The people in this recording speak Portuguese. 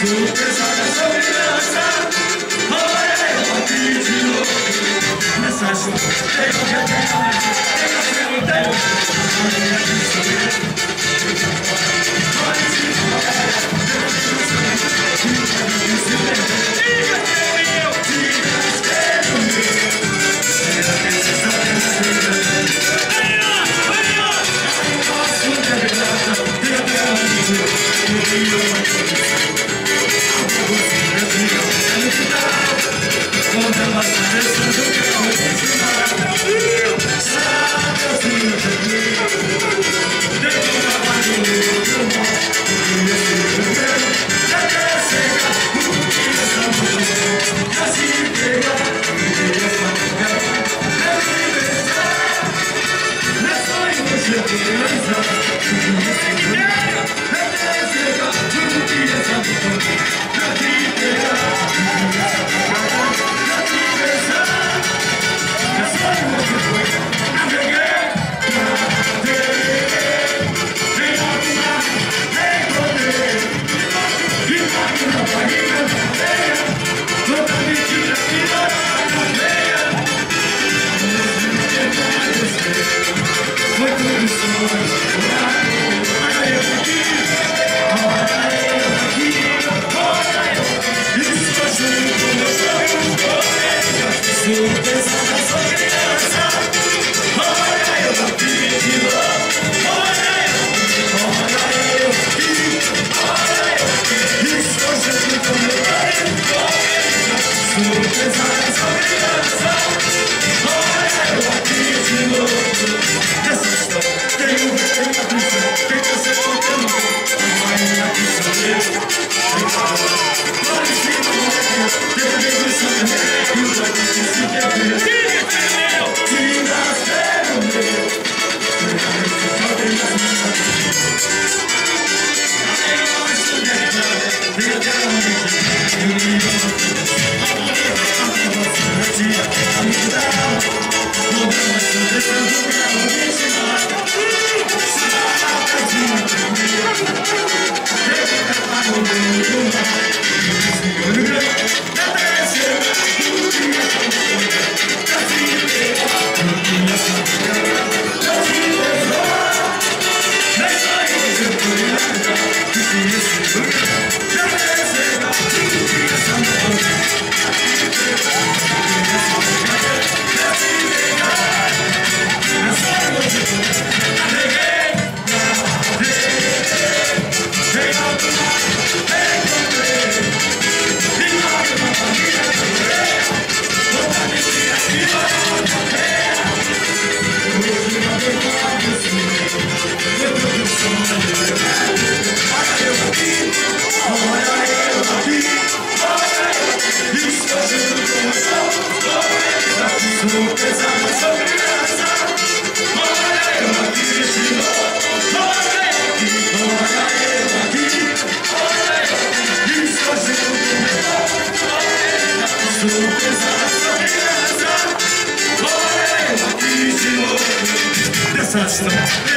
Sou pesada, sou criança. Olha eu aqui de novo. Nessa chuva, tem que ser o tempo. Olha aqui sou eu. Olha se diga que é meu, diga que é meu. Será que você sabe a vida? Posso revelar, Deus é o meu. Quando ela aparece no carro, sabe assim eu te digo. Dentro da barriga do mar, o que eu quero é descer, o que eu amo, é se pegar, o que eu falo, é me beijar. Não é só em você realizar, o que eu quero é descer, o que eu amo, é te pegar. Dessa